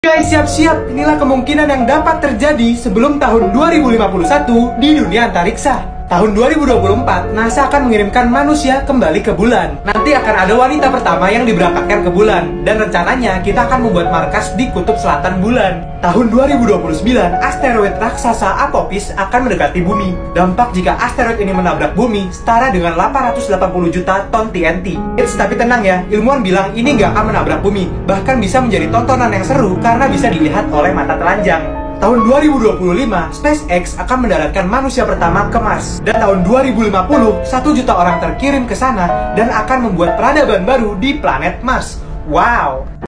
Guys, siap-siap, inilah kemungkinan yang dapat terjadi sebelum tahun 2051 di dunia antariksa. Tahun 2024, NASA akan mengirimkan manusia kembali ke bulan. Nanti akan ada wanita pertama yang diberangkatkan ke bulan. Dan rencananya kita akan membuat markas di kutub selatan bulan. Tahun 2029, asteroid raksasa Apopis akan mendekati bumi. Dampak jika asteroid ini menabrak bumi setara dengan 880 juta ton TNT. Tapi tenang ya, ilmuwan bilang ini nggak akan menabrak bumi. Bahkan bisa menjadi tontonan yang seru karena bisa dilihat oleh mata telanjang. Tahun 2025, SpaceX akan mendaratkan manusia pertama ke Mars. Dan tahun 2050, 1 juta orang terkirim ke sana dan akan membuat peradaban baru di planet Mars. Wow!